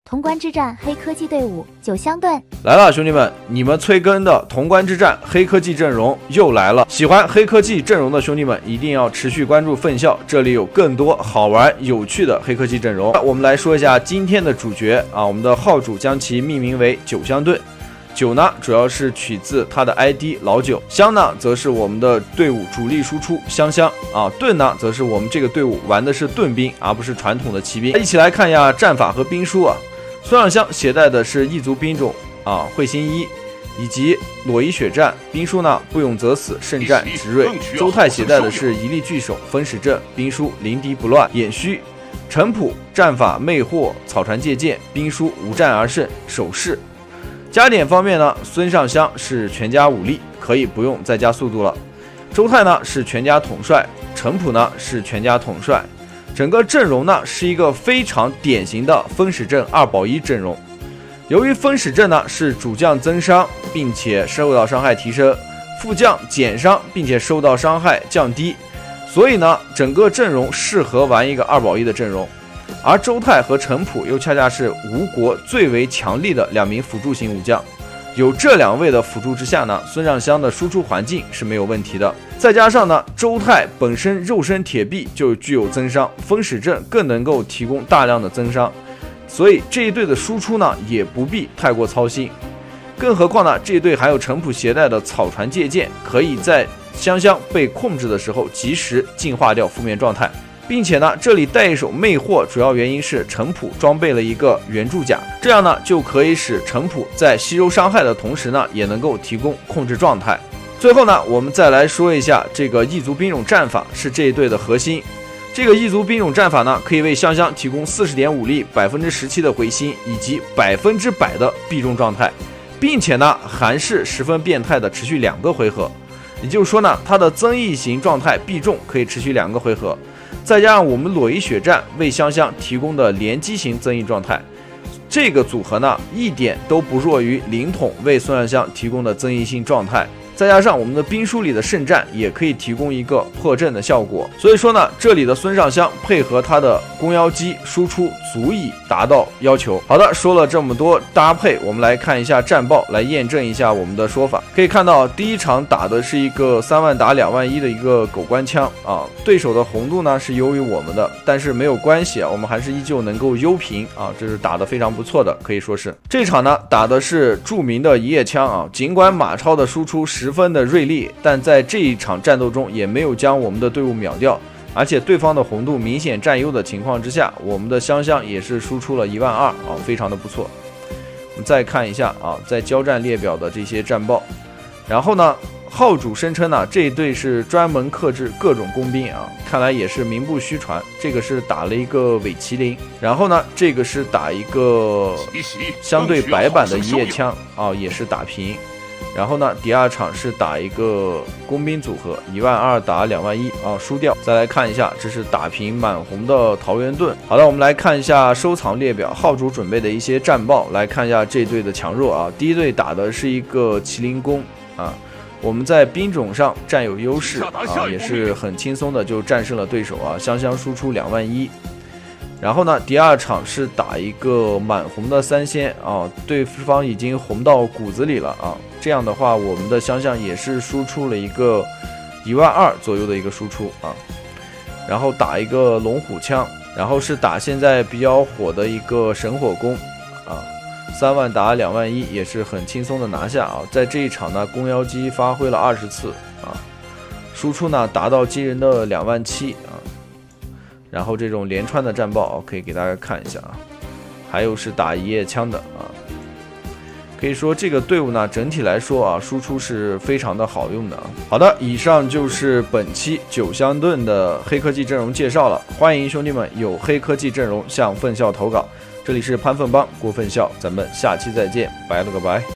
潼关之战黑科技队伍九乡盾来了，兄弟们，你们催更的潼关之战黑科技阵容又来了。喜欢黑科技阵容的兄弟们，一定要持续关注分校，这里有更多好玩有趣的黑科技阵容。我们来说一下今天的主角啊，我们的号主将其命名为九乡盾。九呢，主要是取自他的 ID 老九；乡呢，则是我们的队伍主力输出香啊；盾呢，则是我们这个队伍玩的是盾兵，而不是传统的骑兵。一起来看一下战法和兵书啊。孙尚香携带的是异族兵种啊，会心一，以及裸衣血战。兵书呢，不勇则死，胜战直锐。周泰携带的是一力聚首，分时阵。兵书临敌不乱，掩虚。陈普战法魅惑，草船借箭。兵书无战而胜，守势。加点方面呢，孙尚香是全加武力，可以不用再加速度了。周泰呢是全加统帅，陈普呢是全加统帅。整个阵容呢是一个非常典型的分时阵2保1阵容。由于分时阵呢是主将增伤，并且受到伤害提升，副将减伤，并且受到伤害降低，所以呢整个阵容适合玩一个2保1的阵容。而周泰和陈普又恰恰是吴国最为强力的2名辅助型武将，有这2位的辅助之下呢，孙尚香的输出环境是没有问题的。再加上呢，周泰本身肉身铁臂就具有增伤，分时阵更能够提供大量的增伤，所以这一队的输出呢也不必太过操心。更何况呢，这一队还有陈普携带的草船借箭，可以在香香被控制的时候及时净化掉负面状态。并且呢，这里带一手魅惑，主要原因是陈普装备了一个圆柱甲，这样呢就可以使陈普在吸收伤害的同时呢，也能够提供控制状态。最后呢，我们再来说一下这个异族兵种战法是这一队的核心。这个异族兵种战法呢，可以为香香提供40点武力、17%的回心以及100%的必中状态，并且呢还是十分变态的持续2个回合。也就是说呢，它的增益型状态必中可以持续2个回合。再加上我们裸衣血战为香香提供的连击型增益状态，这个组合呢一点都不弱于灵统为孙尚香提供的增益性状态。再加上我们的兵书里的圣战也可以提供一个破阵的效果，所以说呢，这里的孙尚香配合他的弓腰击输出足以达到要求。好的，说了这么多搭配，我们来看一下战报，来验证一下我们的说法。可以看到第一场打的是一个3万打2万1的一个狗官枪啊，对手的红度呢是优于我们的，但是没有关系啊，我们还是依旧能够优平啊，这是打得非常不错的，可以说是。这场呢打的是著名的一叶枪啊，尽管马超的输出10分的锐利，但在这一场战斗中也没有将我们的队伍秒掉，而且对方的红度明显占优的情况之下，我们的香香也是输出了1万2啊，非常的不错。我们再看一下啊，在交战列表的这些战报，然后呢，号主声称呢，这一队是专门克制各种工兵啊，看来也是名不虚传。这个是打了一个伪麒麟，然后呢，这个是打一个相对白板的一叶枪啊，也是打平。然后呢，第2场是打一个工兵组合，1万2打2万1啊，输掉。再来看一下，这是打平满红的桃源盾。好的，我们来看一下收藏列表，号主准备的一些战报，来看一下这队的强弱啊。第一队打的是一个麒麟弓啊，我们在兵种上占有优势啊，也是很轻松的就战胜了对手啊，香香输出2万1。然后呢，第2场是打一个满红的3仙啊，对方已经红到骨子里了啊。这样的话，我们的香香也是输出了一个1万2左右的一个输出啊。然后打一个龙虎枪，然后是打现在比较火的一个神火弓啊，3万打2万1也是很轻松的拿下啊。在这一场呢，弓腰击发挥了20次啊，输出呢达到惊人的2万7啊。然后这种连串的战报可以给大家看一下啊，还有是打一叶枪的啊，可以说这个队伍呢整体来说啊，输出是非常的好用的啊。好的，以上就是本期九乡盾的黑科技阵容介绍了，欢迎兄弟们有黑科技阵容向分校投稿。这里是潘粪帮郭分校，咱们下期再见，拜了个拜。